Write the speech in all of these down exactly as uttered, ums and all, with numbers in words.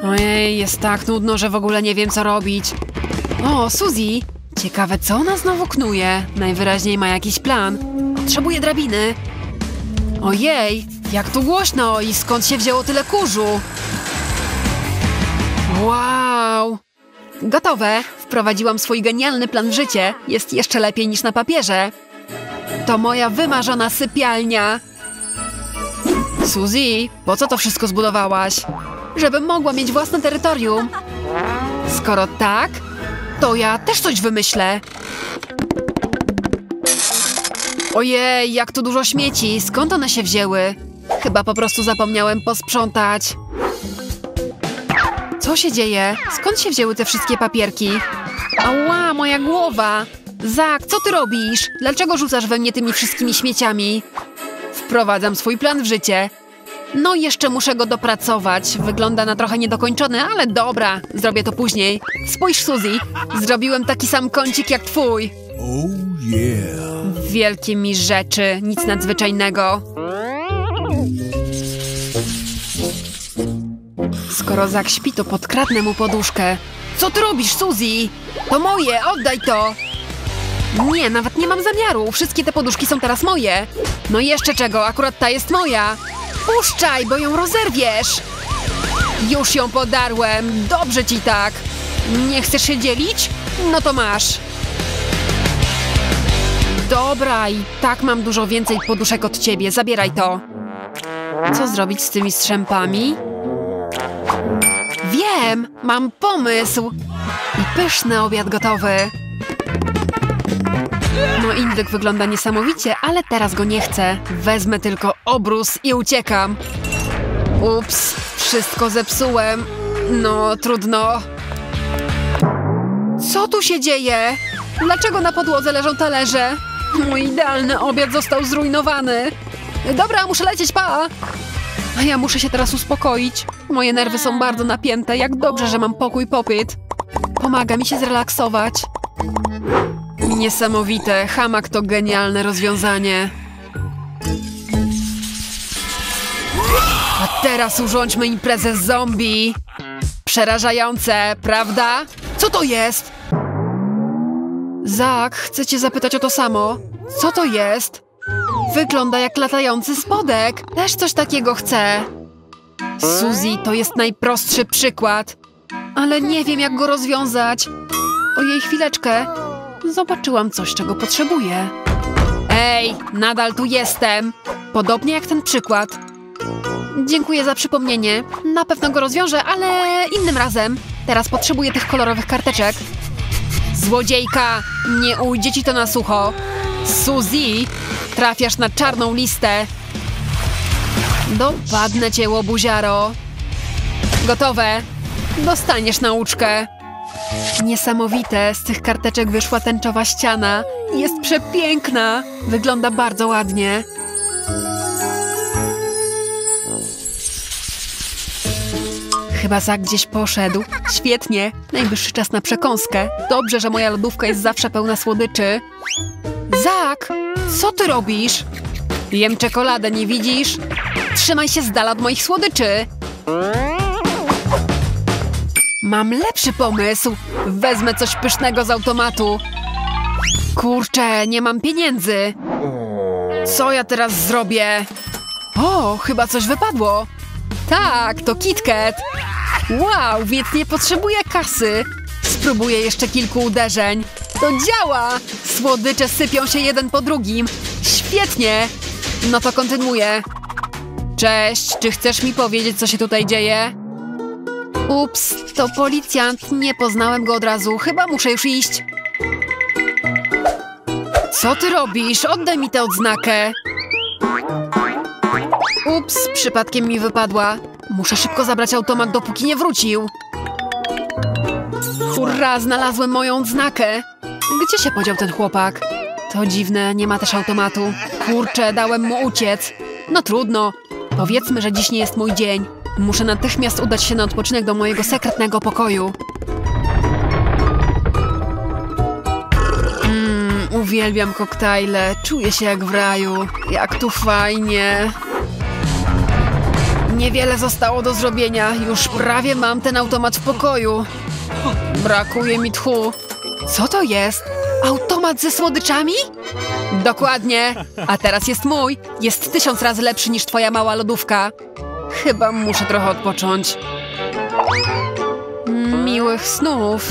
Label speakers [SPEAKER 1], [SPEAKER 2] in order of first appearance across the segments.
[SPEAKER 1] Ojej, jest tak nudno, że w ogóle nie wiem, co robić. O, Suzy! Ciekawe, co ona znowu knuje. Najwyraźniej ma jakiś plan. Potrzebuje drabiny. Ojej, jak tu głośno i skąd się wzięło tyle kurzu? Wow! Gotowe! Wprowadziłam swój genialny plan w życie. Jest jeszcze lepiej niż na papierze. To moja wymarzona sypialnia. Suzy, po co to wszystko zbudowałaś? Żebym mogła mieć własne terytorium. Skoro tak, to ja też coś wymyślę. Ojej, jak tu dużo śmieci. Skąd one się wzięły? Chyba po prostu zapomniałem posprzątać. Co się dzieje? Skąd się wzięły te wszystkie papierki? Ała, moja głowa! Zak, co ty robisz? Dlaczego rzucasz we mnie tymi wszystkimi śmieciami? Wprowadzam swój plan w życie. No jeszcze muszę go dopracować. Wygląda na trochę niedokończony, ale dobra. Zrobię to później. Spójrz, Suzy. Zrobiłem taki sam kącik jak twój.
[SPEAKER 2] Oh yeah.
[SPEAKER 1] Wielkie mi rzeczy. Nic nadzwyczajnego. Skoro Zak śpi, to podkradnę mu poduszkę. Co ty robisz, Suzy? To moje, oddaj to! Nie, nawet nie mam zamiaru. Wszystkie te poduszki są teraz moje. No i jeszcze czego, akurat ta jest moja. Puszczaj, bo ją rozerwiesz. Już ją podarłem. Dobrze ci tak. Nie chcesz się dzielić? No to masz. Dobra, i tak mam dużo więcej poduszek od ciebie. Zabieraj to. Co zrobić z tymi strzępami? Wiem, mam pomysł. I pyszny obiad gotowy. No indyk wygląda niesamowicie, ale teraz go nie chcę. Wezmę tylko obrus i uciekam. Ups, wszystko zepsułem. No, trudno. Co tu się dzieje? Dlaczego na podłodze leżą talerze? Mój idealny obiad został zrujnowany. Dobra, muszę lecieć, pa! A ja muszę się teraz uspokoić. Moje nerwy są bardzo napięte. Jak dobrze, że mam pokój popyt. Pomaga mi się zrelaksować. Niesamowite. Hamak to genialne rozwiązanie. A teraz urządźmy imprezę z zombie. Przerażające, prawda? Co to jest? Zak, chcę cię zapytać o to samo. Co to jest? Wygląda jak latający spodek. Też coś takiego chcę. Suzy, to jest najprostszy przykład. Ale nie wiem, jak go rozwiązać. Ojej, chwileczkę. Zobaczyłam coś, czego potrzebuję. Ej, nadal tu jestem. Podobnie jak ten przykład. Dziękuję za przypomnienie. Na pewno go rozwiążę, ale innym razem. Teraz potrzebuję tych kolorowych karteczek. Złodziejka! Nie ujdzie ci to na sucho. Suzy, trafiasz na czarną listę. Dopadnę cię, łobuziaro. Gotowe. Dostaniesz nauczkę. Niesamowite, z tych karteczek wyszła tęczowa ściana. Jest przepiękna. Wygląda bardzo ładnie. Chyba Zak gdzieś poszedł. Świetnie. Najwyższy czas na przekąskę. Dobrze, że moja lodówka jest zawsze pełna słodyczy. Zak, co ty robisz? Jem czekoladę, nie widzisz? Trzymaj się z dala od moich słodyczy. Mam lepszy pomysł. Wezmę coś pysznego z automatu. Kurczę, nie mam pieniędzy. Co ja teraz zrobię? O, chyba coś wypadło. Tak, to KitKat. Wow, więc nie potrzebuję kasy. Spróbuję jeszcze kilku uderzeń. To działa! Słodycze sypią się jeden po drugim. Świetnie! No to kontynuuję. Cześć, czy chcesz mi powiedzieć, co się tutaj dzieje? Ups, to policjant. Nie poznałem go od razu. Chyba muszę już iść. Co ty robisz? Oddaj mi tę odznakę. Ups, przypadkiem mi wypadła. Muszę szybko zabrać automat, dopóki nie wrócił. Hurra, znalazłem moją odznakę. Gdzie się podział ten chłopak? To dziwne, nie ma też automatu. Kurczę, dałem mu uciec. No trudno. Powiedzmy, że dziś nie jest mój dzień. Muszę natychmiast udać się na odpoczynek do mojego sekretnego pokoju. Mmm, uwielbiam koktajle. Czuję się jak w raju. Jak tu fajnie. Niewiele zostało do zrobienia. Już prawie mam ten automat w pokoju. Brakuje mi tchu. Co to jest? Automat ze słodyczami? Dokładnie. A teraz jest mój. Jest tysiąc razy lepszy niż twoja mała lodówka. Chyba muszę trochę odpocząć. Miłych snów.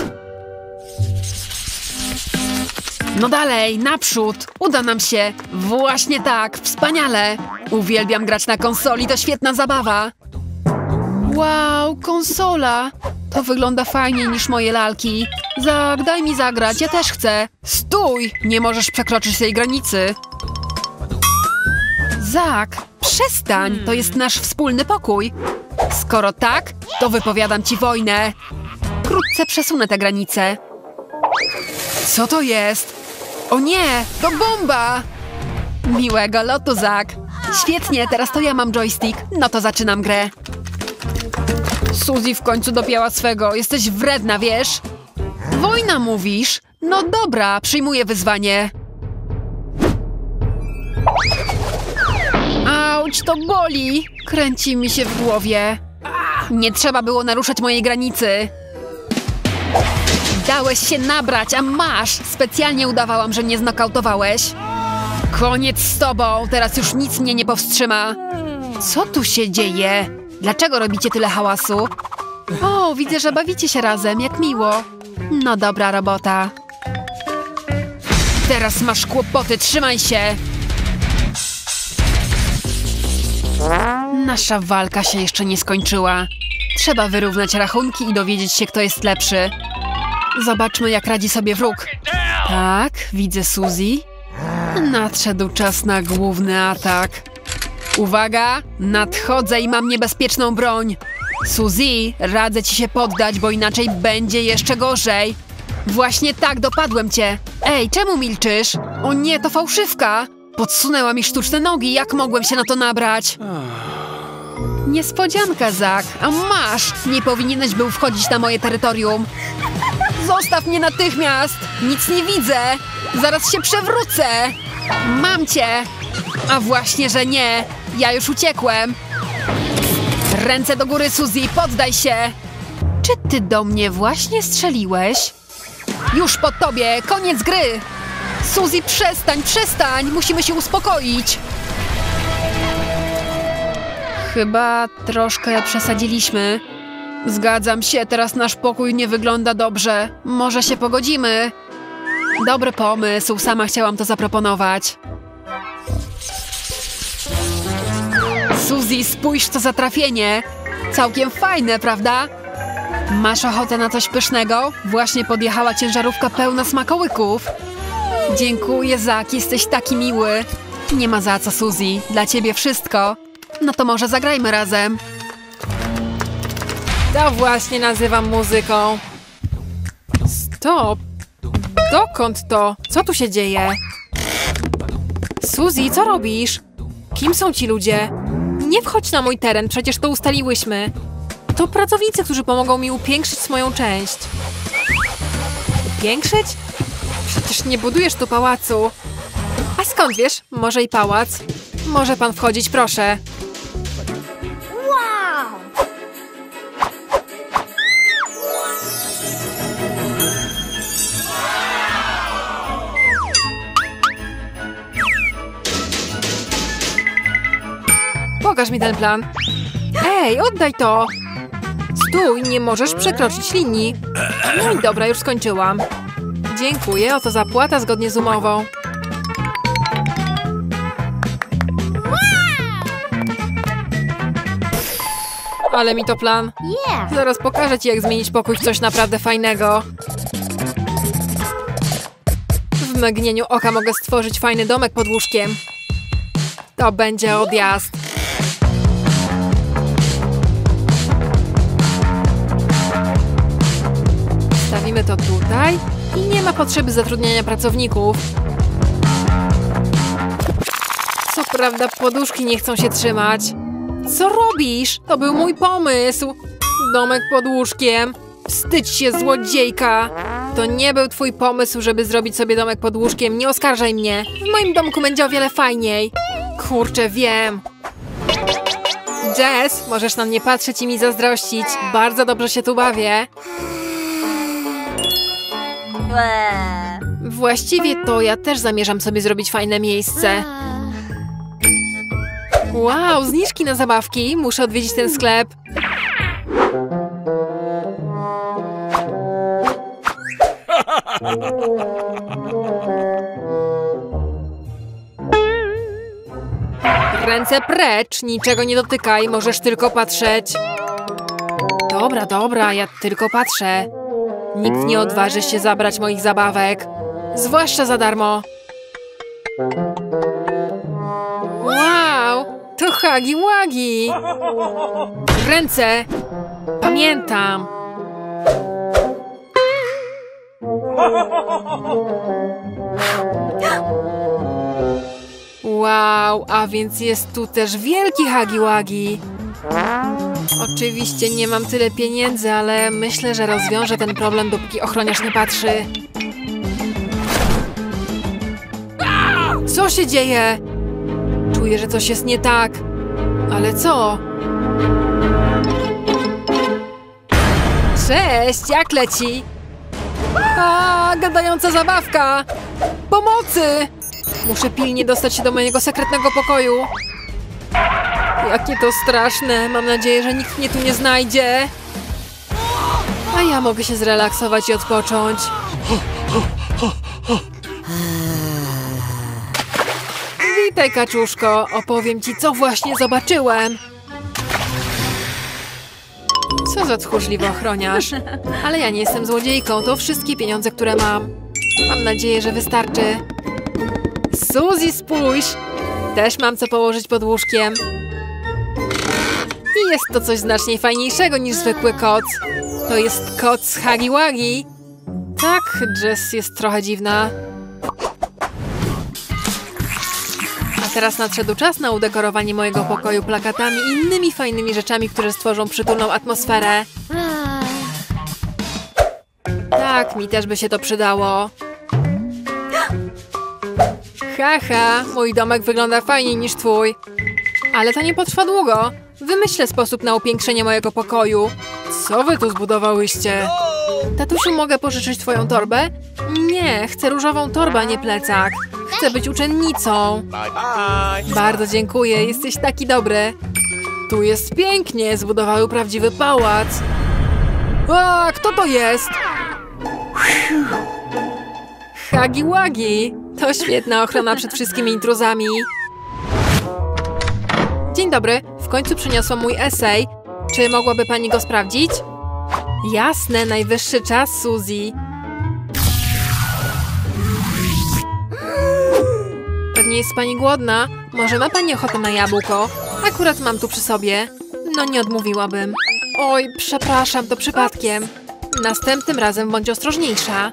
[SPEAKER 1] No dalej, naprzód. Uda nam się. Właśnie tak, wspaniale. Uwielbiam grać na konsoli, to świetna zabawa. Wow, konsola. To wygląda fajniej niż moje lalki. Zak, daj mi zagrać, ja też chcę. Stój, nie możesz przekroczyć tej granicy. Zak, przestań, to jest nasz wspólny pokój. Skoro tak, to wypowiadam ci wojnę. Wkrótce przesunę tę granicę. Co to jest? O nie, to bomba! Miłego lotu, Zak. Świetnie, teraz to ja mam joystick. No to zaczynam grę. Suzy w końcu dopięła swego. Jesteś wredna, wiesz? Wojna mówisz? No dobra, przyjmuję wyzwanie. Auć, to boli. Kręci mi się w głowie. Nie trzeba było naruszać mojej granicy. Dałeś się nabrać, a masz! Specjalnie udawałam, że mnie znokautowałeś. Koniec z tobą, teraz już nic mnie nie powstrzyma. Co tu się dzieje? Dlaczego robicie tyle hałasu? O, widzę, że bawicie się razem, jak miło. No dobra robota. Teraz masz kłopoty, trzymaj się. Nasza walka się jeszcze nie skończyła. Trzeba wyrównać rachunki i dowiedzieć się, kto jest lepszy. Zobaczmy, jak radzi sobie wróg. Tak, widzę Suzy. Nadszedł czas na główny atak. Uwaga, nadchodzę i mam niebezpieczną broń. Suzy, radzę ci się poddać, bo inaczej będzie jeszcze gorzej. Właśnie tak, dopadłem cię. Ej, czemu milczysz? O nie, to fałszywka. Podsunęła mi sztuczne nogi, jak mogłem się na to nabrać? Niespodzianka, Zak. A masz! Nie powinieneś był wchodzić na moje terytorium. Zostaw mnie natychmiast! Nic nie widzę! Zaraz się przewrócę! Mam cię! A właśnie, że nie! Ja już uciekłem! Ręce do góry, Suzy! Poddaj się! Czy ty do mnie właśnie strzeliłeś? Już po tobie! Koniec gry! Suzy, przestań, przestań! Musimy się uspokoić! Chyba troszkę przesadziliśmy. Zgadzam się, teraz nasz pokój nie wygląda dobrze. Może się pogodzimy? Dobry pomysł, sama chciałam to zaproponować. Suzy, spójrz, co za trafienie. Całkiem fajne, prawda? Masz ochotę na coś pysznego? Właśnie podjechała ciężarówka pełna smakołyków. Dziękuję, Zak, jesteś taki miły. Nie ma za co, Suzy. Dla ciebie wszystko. No to może zagrajmy razem.
[SPEAKER 3] To właśnie nazywam muzyką. Stop! Dokąd to? Co tu się dzieje? Suzy, co robisz? Kim są ci ludzie? Nie wchodź na mój teren, przecież to ustaliłyśmy. To pracownicy, którzy pomogą mi upiększyć moją część. Upiększyć? Przecież nie budujesz tu pałacu. A skąd wiesz? Może i pałac? Może pan wchodzić, proszę. Pokaż mi ten plan. Ej, oddaj to! Stój, nie możesz przekroczyć linii. No i dobra, już skończyłam. Dziękuję, oto zapłata zgodnie z umową. Ale mi to plan. Zaraz pokażę ci, jak zmienić pokój w coś naprawdę fajnego. W mgnieniu oka mogę stworzyć fajny domek pod łóżkiem. To będzie odjazd. Stawimy to tutaj i nie ma potrzeby zatrudniania pracowników. Co prawda poduszki nie chcą się trzymać. Co robisz? To był mój pomysł. Domek pod łóżkiem. Wstydź się, złodziejka. To nie był twój pomysł, żeby zrobić sobie domek pod łóżkiem. Nie oskarżaj mnie. W moim domku będzie o wiele fajniej. Kurczę, wiem. Jess, możesz na mnie patrzeć i mi zazdrościć. Bardzo dobrze się tu bawię. Właściwie to ja też zamierzam sobie zrobić fajne miejsce. Wow, zniżki na zabawki. Muszę odwiedzić ten sklep. Ręce precz, niczego nie dotykaj, możesz tylko patrzeć. Dobra, dobra, ja tylko patrzę. Nikt nie odważy się zabrać moich zabawek. Zwłaszcza za darmo. Wow, to Huggy Wuggy. Ręce. Pamiętam. Wow, a więc jest tu też wielki Huggy Wuggy. Oczywiście nie mam tyle pieniędzy, ale myślę, że rozwiążę ten problem, dopóki ochroniarz nie patrzy. Co się dzieje? Czuję, że coś jest nie tak. Ale co? Cześć, jak leci? A, gadająca zabawka! Pomocy! Muszę pilnie dostać się do mojego sekretnego pokoju. Jakie to straszne. Mam nadzieję, że nikt mnie tu nie znajdzie. A ja mogę się zrelaksować i odpocząć. Witaj, kaczuszko. Opowiem ci, co właśnie zobaczyłem. Co za tchórzliwy ochroniarz. Ale ja nie jestem złodziejką. To wszystkie pieniądze, które mam. Mam nadzieję, że wystarczy. Suzy, spójrz! Też mam co położyć pod łóżkiem. I jest to coś znacznie fajniejszego niż zwykły koc. To jest koc z Huggy Wuggy. Tak, Jess jest trochę dziwna. A teraz nadszedł czas na udekorowanie mojego pokoju plakatami i innymi fajnymi rzeczami, które stworzą przytulną atmosferę. Tak, mi też by się to przydało. Haha, mój domek wygląda fajniej niż twój. Ale to nie potrwa długo. Wymyślę sposób na upiększenie mojego pokoju. Co wy tu zbudowałyście? Tatusiu, mogę pożyczyć twoją torbę? Nie, chcę różową torbę, a nie plecak. Chcę być uczennicą. Bardzo dziękuję, jesteś taki dobry. Tu jest pięknie, zbudowały prawdziwy pałac. A, kto to jest? Huggy Wuggy. To świetna ochrona przed wszystkimi intruzami. Dzień dobry, w końcu przyniosłam mój esej. Czy mogłaby pani go sprawdzić? Jasne, najwyższy czas, Suzy. Pewnie jest pani głodna. Może ma pani ochotę na jabłko? Akurat mam tu przy sobie. No nie odmówiłabym. Oj, przepraszam, to przypadkiem. Następnym razem bądź ostrożniejsza.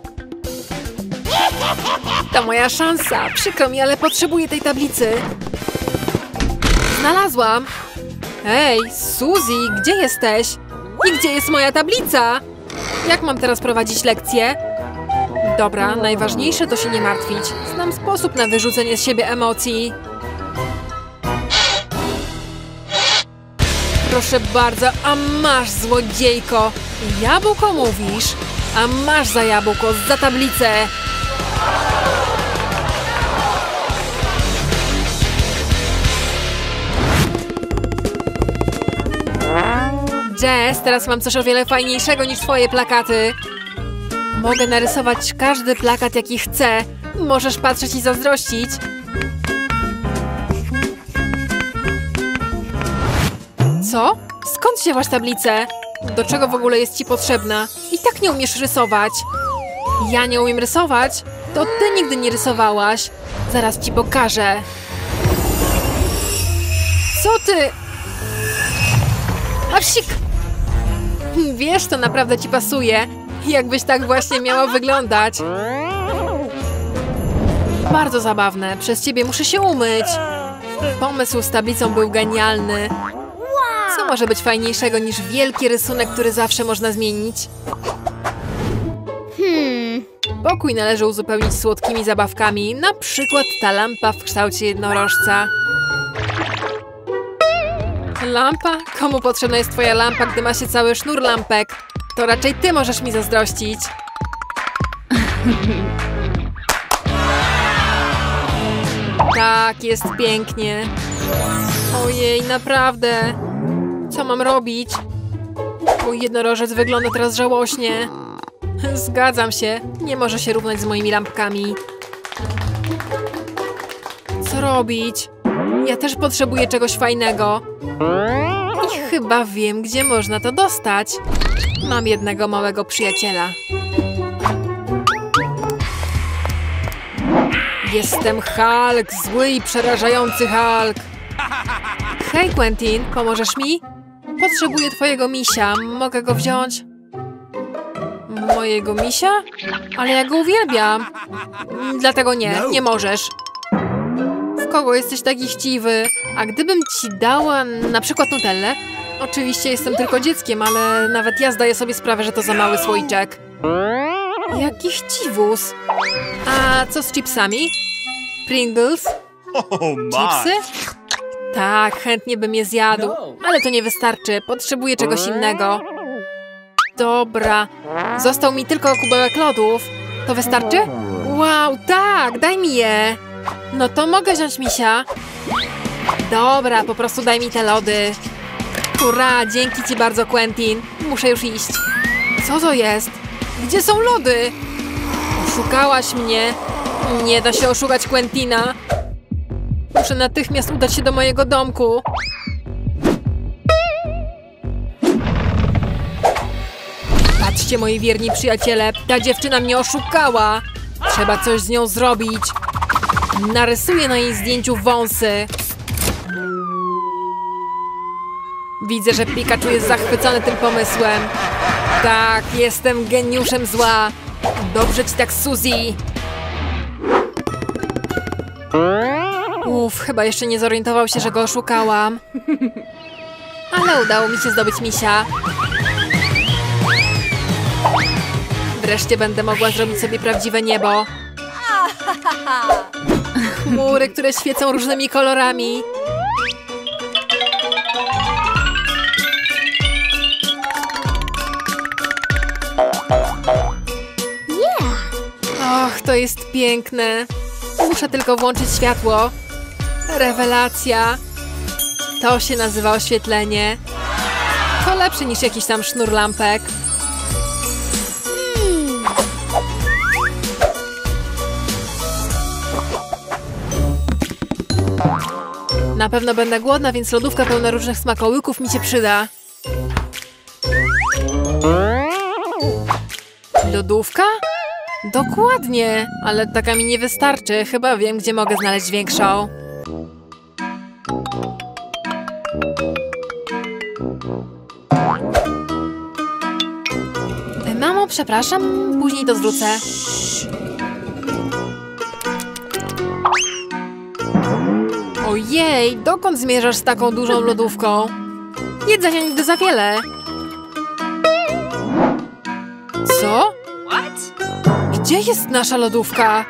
[SPEAKER 3] To moja szansa. Przykro mi, ale potrzebuję tej tablicy. Znalazłam. Ej, Suzy, gdzie jesteś? I gdzie jest moja tablica? Jak mam teraz prowadzić lekcję? Dobra, najważniejsze to się nie martwić. Znam sposób na wyrzucenie z siebie emocji. Proszę bardzo, a masz, złodziejko. Jabłko mówisz? A masz za jabłko, za tablicę. Jess, teraz mam coś o wiele fajniejszego niż twoje plakaty. Mogę narysować każdy plakat, jaki chcę. Możesz patrzeć i zazdrościć. Co? Skąd wzięłaś tablicę? Do czego w ogóle jest ci potrzebna? I tak nie umiesz rysować. Ja nie umiem rysować? To ty nigdy nie rysowałaś. Zaraz ci pokażę. Co ty? A psik! Wiesz, to naprawdę ci pasuje. Jakbyś tak właśnie miała wyglądać. Bardzo zabawne. Przez ciebie muszę się umyć. Pomysł z tablicą był genialny. Co może być fajniejszego niż wielki rysunek, który zawsze można zmienić? Hmm. Pokój należy uzupełnić słodkimi zabawkami. Na przykład ta lampa w kształcie jednorożca. Lampa? Komu potrzebna jest twoja lampa, gdy ma się cały sznur lampek? To raczej ty możesz mi zazdrościć. Tak, jest pięknie. Ojej, naprawdę. Co mam robić? Mój jednorożec wygląda teraz żałośnie. Zgadzam się. Nie może się równać z moimi lampkami. Co robić? Ja też potrzebuję czegoś fajnego. I chyba wiem, gdzie można to dostać. Mam jednego małego przyjaciela. Jestem Hulk, zły i przerażający Hulk. Hej, Quentin, pomożesz mi? Potrzebuję twojego misia. Mogę go wziąć? Mojego misia? Ale ja go uwielbiam. Dlatego nie, nie możesz. W kogo jesteś taki chciwy? A gdybym ci dała na przykład Nutellę? Oczywiście jestem tylko dzieckiem, ale nawet ja zdaję sobie sprawę, że to za mały słoiczek. Jaki chciwus. A co z chipsami? Pringles? Chipsy? Tak, chętnie bym je zjadł. Ale to nie wystarczy. Potrzebuję czegoś innego. Dobra. Został mi tylko kubełek lodów. To wystarczy? Wow, tak, daj mi je. No to mogę wziąć misia. Dobra, po prostu daj mi te lody. Hurra, dzięki ci bardzo, Quentin. Muszę już iść. Co to jest? Gdzie są lody? Oszukałaś mnie. Nie da się oszukać Quentina. Muszę natychmiast udać się do mojego domku. Patrzcie, moi wierni przyjaciele, ta dziewczyna mnie oszukała. Trzeba coś z nią zrobić. Narysuję na jej zdjęciu wąsy. Widzę, że Pikachu jest zachwycony tym pomysłem. Tak, jestem geniuszem zła. Dobrze ci tak, Suzy. Uff, chyba jeszcze nie zorientował się, że go oszukałam. Ale udało mi się zdobyć misia. Wreszcie będę mogła zrobić sobie prawdziwe niebo. Chmury, które świecą różnymi kolorami. Och, to jest piękne. Muszę tylko włączyć światło. Rewelacja. To się nazywa oświetlenie. To lepsze niż jakiś tam sznur lampek. Na pewno będę głodna, więc lodówka pełna różnych smakołyków mi się przyda. Lodówka? Dokładnie, ale taka mi nie wystarczy. Chyba wiem, gdzie mogę znaleźć większą. Mamo, przepraszam, później to zwrócę. Ojej, dokąd zmierzasz z taką dużą lodówką? Jedzenia nigdy za wiele. Co? Gdzie jest nasza lodówka?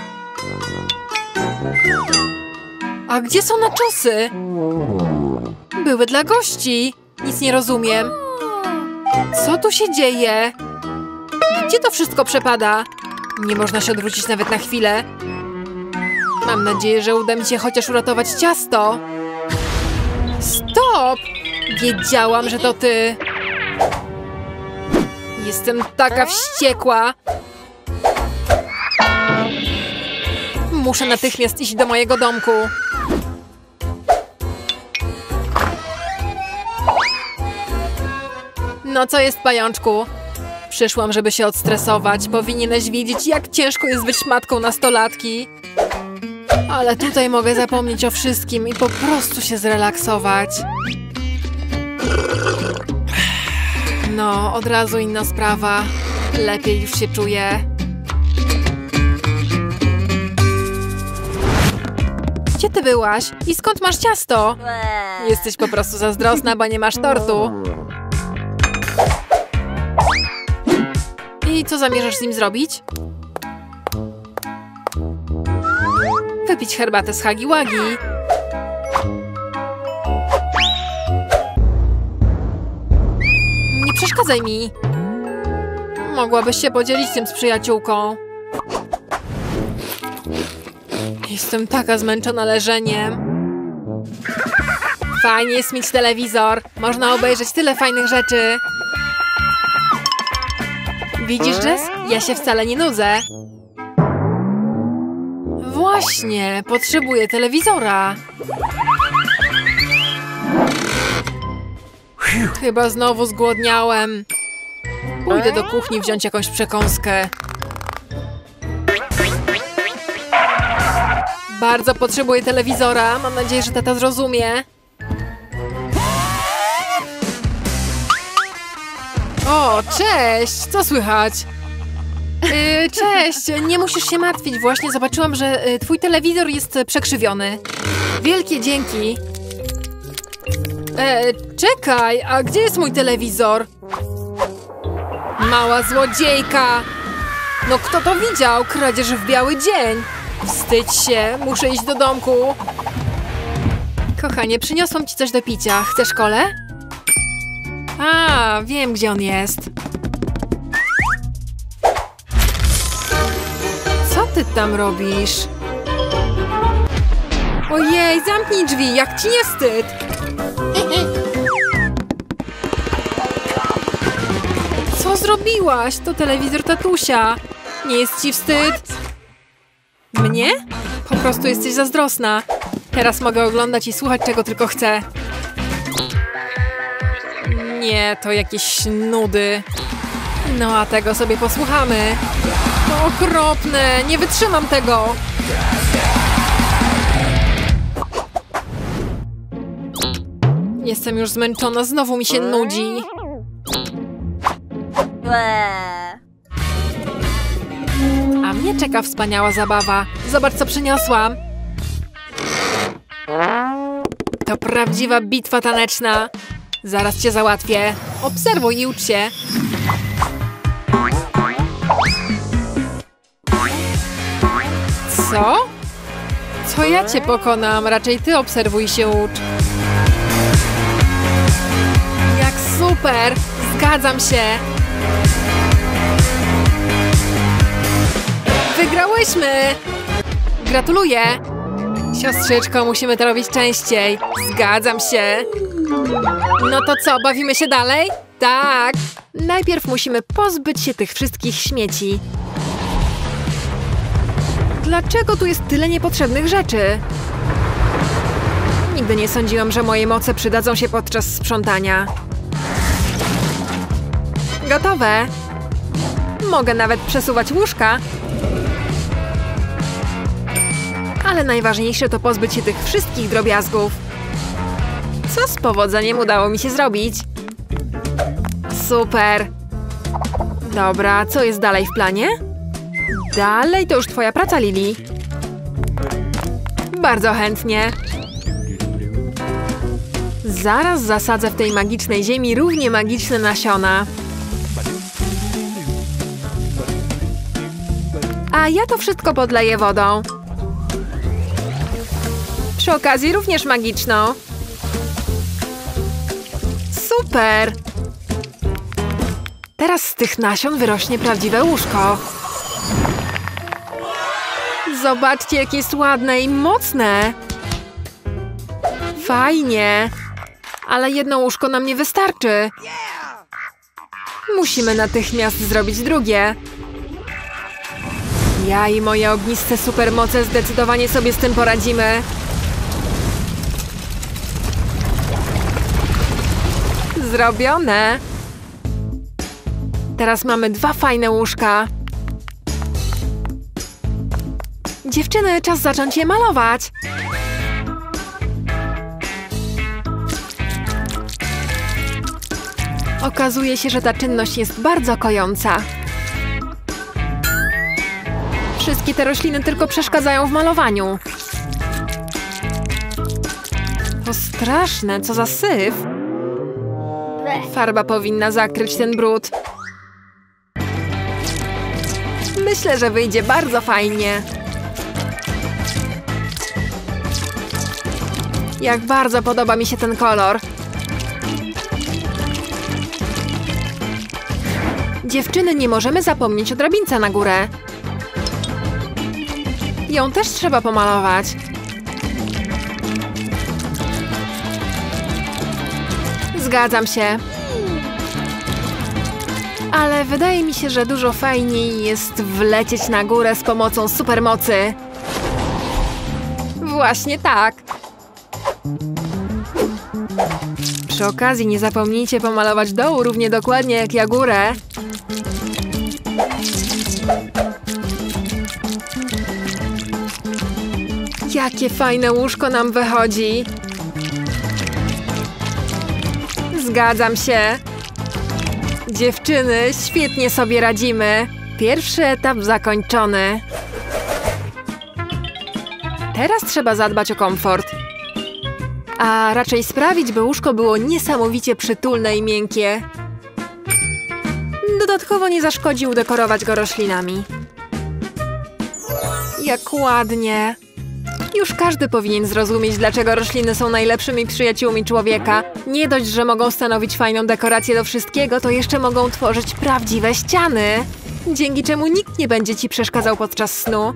[SPEAKER 3] A gdzie są naczosy? Były dla gości. Nic nie rozumiem. Co tu się dzieje? Gdzie to wszystko przepada? Nie można się odwrócić nawet na chwilę. Mam nadzieję, że uda mi się chociaż uratować ciasto. Stop! Wiedziałam, że to ty. Jestem taka wściekła. Muszę natychmiast iść do mojego domku. No co jest, pajączku? Przyszłam, żeby się odstresować. Powinieneś wiedzieć, jak ciężko jest być matką nastolatki. Ale tutaj mogę zapomnieć o wszystkim i po prostu się zrelaksować. No, od razu inna sprawa. Lepiej już się czuję. Gdzie ty byłaś? I skąd masz ciasto? Jesteś po prostu zazdrosna, bo nie masz tortu. I co zamierzasz z nim zrobić? Wypić herbatę z Hagi Wagi. przeszkadzaj mi. Mogłabyś się podzielić tym z przyjaciółką. Jestem taka zmęczona leżeniem. Fajnie jest mieć telewizor. Można obejrzeć tyle fajnych rzeczy. Widzisz, Jess? Ja się wcale nie nudzę. Właśnie, potrzebuję telewizora. Chyba znowu zgłodniałem. Pójdę do kuchni wziąć jakąś przekąskę. Bardzo potrzebuję telewizora. Mam nadzieję, że tata zrozumie. O, cześć! Co słychać? Yy, cześć! Nie musisz się martwić. Właśnie zobaczyłam, że yy, twój telewizor jest przekrzywiony. Wielkie dzięki. E, czekaj, a gdzie jest mój telewizor? Mała złodziejka! No kto to widział? Kradzież w biały dzień. Wstydź się, muszę iść do domku. Kochanie, przyniosłam ci coś do picia. Chcesz kolę? A, wiem, gdzie on jest. Co ty tam robisz? Ojej, zamknij drzwi, jak ci nie wstyd? Co zrobiłaś? To telewizor tatusia. Nie jest ci wstyd? Mnie? Po prostu jesteś zazdrosna. Teraz mogę oglądać i słuchać, czego tylko chcę. Nie, to jakieś nudy. No a tego sobie posłuchamy. To okropne, nie wytrzymam tego. Jestem już zmęczona, znowu mi się nudzi. A mnie czeka wspaniała zabawa. Zobacz, co przyniosłam. To prawdziwa bitwa taneczna. Zaraz cię załatwię. Obserwuj i ucz się. Co? Co ja cię pokonam? Raczej ty obserwuj i się ucz. Jak super! Zgadzam się. Wygrałyśmy! Gratuluję! Siostrzyczko, musimy to robić częściej. Zgadzam się. No to co, bawimy się dalej? Tak! Najpierw musimy pozbyć się tych wszystkich śmieci. Dlaczego tu jest tyle niepotrzebnych rzeczy? Nigdy nie sądziłam, że moje moce przydadzą się podczas sprzątania. Gotowe! Mogę nawet przesuwać łóżka. Ale najważniejsze to pozbyć się tych wszystkich drobiazgów. Co z powodzeniem udało mi się zrobić. Super! Dobra, co jest dalej w planie? Dalej to już twoja praca, Lili. Bardzo chętnie. Zaraz zasadzę w tej magicznej ziemi równie magiczne nasiona. A ja to wszystko podleję wodą. Przy okazji również magiczną. Super! Teraz z tych nasion wyrośnie prawdziwe łóżko. Zobaczcie, jakie jest ładne i mocne. Fajnie. Ale jedno łóżko nam nie wystarczy. Musimy natychmiast zrobić drugie. Ja i moje ogniste supermoce zdecydowanie sobie z tym poradzimy. Zrobione. Teraz mamy dwa fajne łóżka. Dziewczyny, czas zacząć je malować. Okazuje się, że ta czynność jest bardzo kojąca. Wszystkie te rośliny tylko przeszkadzają w malowaniu. To straszne, co za syf. Farba powinna zakryć ten brud. Myślę, że wyjdzie bardzo fajnie. Jak bardzo podoba mi się ten kolor. Dziewczyny, nie możemy zapomnieć o drabince na górę. Ją też trzeba pomalować. Zgadzam się. Ale wydaje mi się, że dużo fajniej jest wlecieć na górę z pomocą supermocy. Właśnie tak. Przy okazji nie zapomnijcie pomalować dołu równie dokładnie jak ja górę. Jakie fajne łóżko nam wychodzi. Zgadzam się. Dziewczyny, świetnie sobie radzimy. Pierwszy etap zakończony. Teraz trzeba zadbać o komfort. A raczej sprawić, by łóżko było niesamowicie przytulne i miękkie. Dodatkowo nie zaszkodzi udekorować go roślinami. Jak ładnie. Już każdy powinien zrozumieć, dlaczego rośliny są najlepszymi przyjaciółmi człowieka. Nie dość, że mogą stanowić fajną dekorację do wszystkiego, to jeszcze mogą tworzyć prawdziwe ściany. Dzięki czemu nikt nie będzie ci przeszkadzał podczas snu.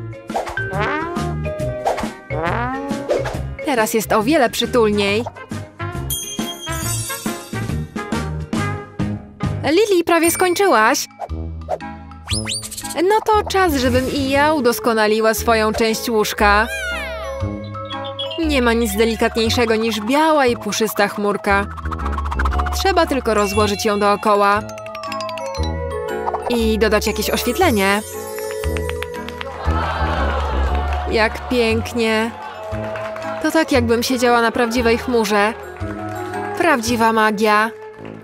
[SPEAKER 3] Teraz jest o wiele przytulniej. Lili, prawie skończyłaś. No to czas, żebym i ja udoskonaliła swoją część łóżka. Nie ma nic delikatniejszego niż biała i puszysta chmurka. Trzeba tylko rozłożyć ją dookoła. I dodać jakieś oświetlenie. Jak pięknie. To tak, jakbym siedziała na prawdziwej chmurze. Prawdziwa magia.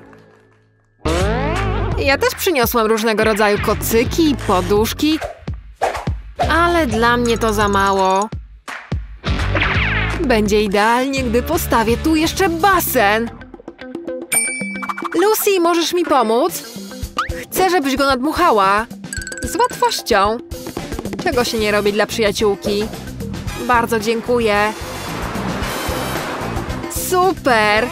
[SPEAKER 3] Ja też przyniosłam różnego rodzaju kocyki i poduszki. Ale dla mnie to za mało. Będzie idealnie, gdy postawię tu jeszcze basen. Lucy, możesz mi pomóc? Chcę, żebyś go nadmuchała. Z łatwością. Czego się nie robi dla przyjaciółki. Bardzo dziękuję. Super!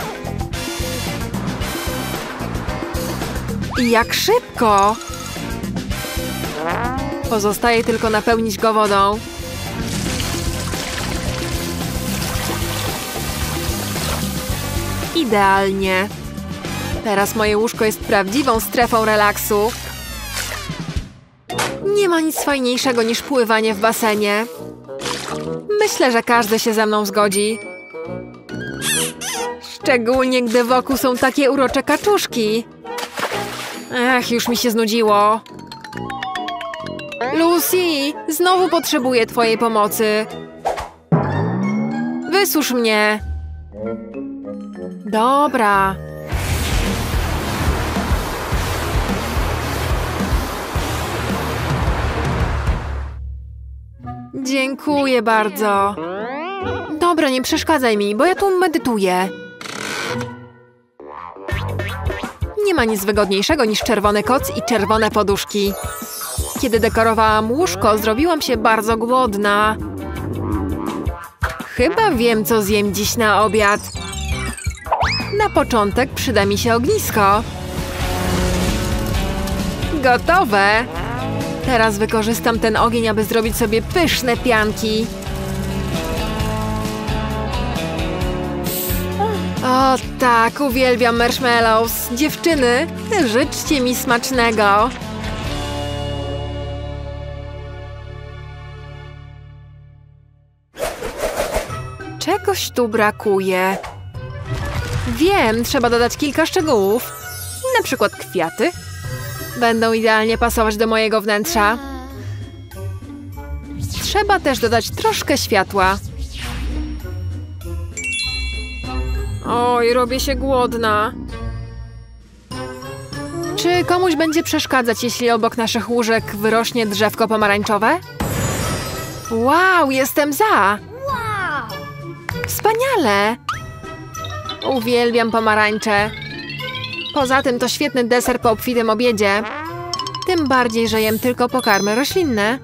[SPEAKER 3] I jak szybko! Pozostaje tylko napełnić go wodą. Idealnie. Teraz moje łóżko jest prawdziwą strefą relaksu. Nie ma nic fajniejszego niż pływanie w basenie. Myślę, że każdy się ze mną zgodzi. Szczególnie, gdy wokół są takie urocze kaczuszki. Ech, już mi się znudziło. Lucy, znowu potrzebuję twojej pomocy. Wysusz mnie. Dobra. Dziękuję bardzo. Dobra, nie przeszkadzaj mi, bo ja tu medytuję. Nie ma nic wygodniejszego niż czerwony koc i czerwone poduszki. Kiedy dekorowałam łóżko, zrobiłam się bardzo głodna. Chyba wiem, co zjem dziś na obiad. Na początek przyda mi się ognisko. Gotowe! Teraz wykorzystam ten ogień, aby zrobić sobie pyszne pianki. O tak, uwielbiam marshmallows. Dziewczyny, życzcie mi smacznego. Czegoś tu brakuje. Wiem, trzeba dodać kilka szczegółów. Na przykład kwiaty. Będą idealnie pasować do mojego wnętrza. Trzeba też dodać troszkę światła. Oj, robię się głodna. Czy komuś będzie przeszkadzać, jeśli obok naszych łóżek wyrośnie drzewko pomarańczowe? Wow, jestem za! Wspaniale! Uwielbiam pomarańcze. Poza tym to świetny deser po obfitym obiedzie. Tym bardziej, że jem tylko pokarmy roślinne.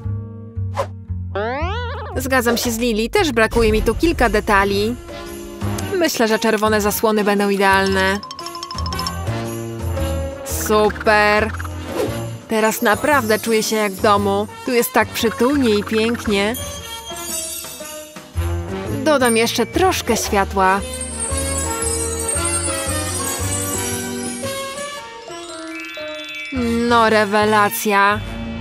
[SPEAKER 3] Zgadzam się z Lili, też brakuje mi tu kilka detali. Myślę, że czerwone zasłony będą idealne.
[SPEAKER 1] Super! Teraz naprawdę czuję się jak w domu. Tu jest tak przytulnie i pięknie. Dodam jeszcze troszkę światła. No, rewelacja.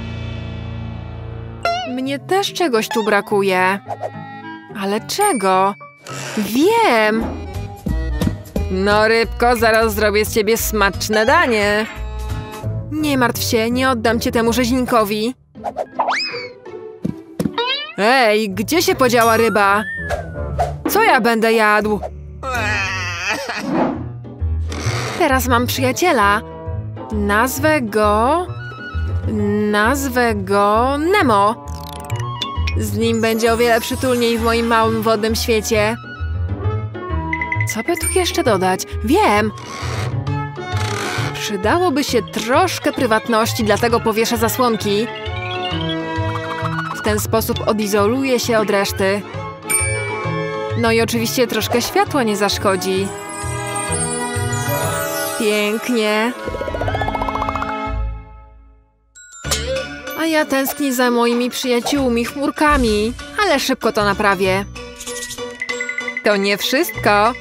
[SPEAKER 1] Mnie też czegoś tu brakuje. Ale czego? Wiem! No, rybko, zaraz zrobię z ciebie smaczne danie. Nie martw się, nie oddam cię temu rzeźnikowi. Ej, gdzie się podziała ryba? Co ja będę jadł? Teraz mam przyjaciela. Nazwę go... Nazwę go Nemo. Z nim będzie o wiele przytulniej w moim małym wodnym świecie. Co by tu jeszcze dodać? Wiem! Przydałoby się troszkę prywatności, dlatego powieszę zasłonki. W ten sposób odizoluję się od reszty. No i oczywiście troszkę światła nie zaszkodzi. Pięknie. A ja tęsknię za moimi przyjaciółmi, chmurkami, ale szybko to naprawię. To nie wszystko.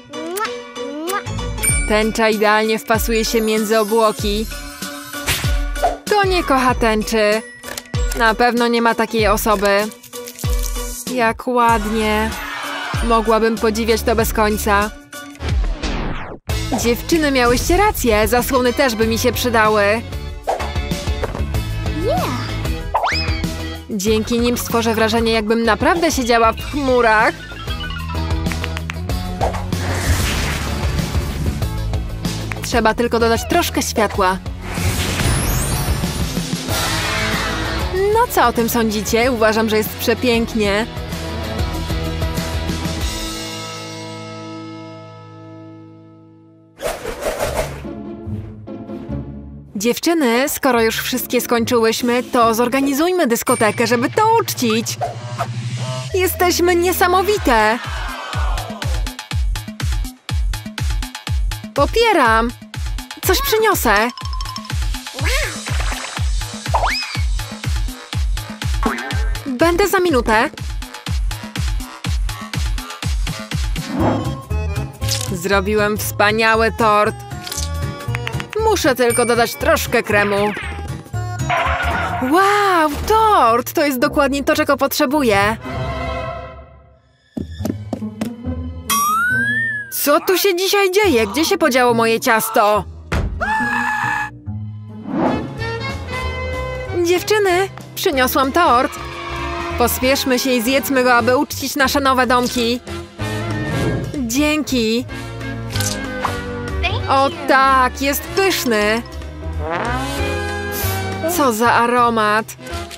[SPEAKER 1] Tęcza idealnie wpasuje się między obłoki. Kto nie kocha tęczy? Na pewno nie ma takiej osoby. Jak ładnie. Mogłabym podziwiać to bez końca. Dziewczyny, miałyście rację. Zasłony też by mi się przydały. Dzięki nim stworzę wrażenie, jakbym naprawdę siedziała w chmurach. Trzeba tylko dodać troszkę światła. No co o tym sądzicie? Uważam, że jest przepięknie. Dziewczyny, skoro już wszystkie skończyłyśmy, to zorganizujmy dyskotekę, żeby to uczcić. Jesteśmy niesamowite! Popieram! Coś przyniosę. Będę za minutę. Zrobiłem wspaniały tort. Muszę tylko dodać troszkę kremu. Wow, tort! To jest dokładnie to, czego potrzebuję. Co tu się dzisiaj dzieje? Gdzie się podziało moje ciasto? Dziewczyny, przyniosłam tort. Pospieszmy się i zjedzmy go, aby uczcić nasze nowe domki. Dzięki. O tak, jest pyszny. Co za aromat.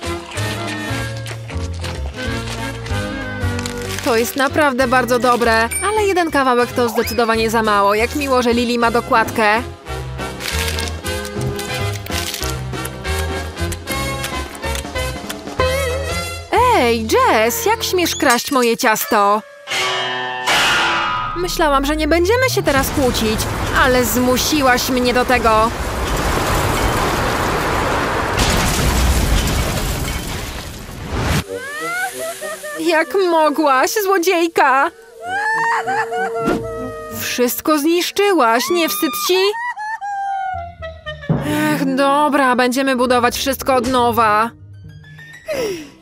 [SPEAKER 1] To jest naprawdę bardzo dobre, ale jeden kawałek to zdecydowanie za mało. Jak miło, że Lili ma dokładkę. Ej, Jess, jak śmiesz kraść moje ciasto? Myślałam, że nie będziemy się teraz kłócić, ale zmusiłaś mnie do tego. Jak mogłaś, złodziejka? Wszystko zniszczyłaś, nie wstyd ci? Ech, dobra, będziemy budować wszystko od nowa.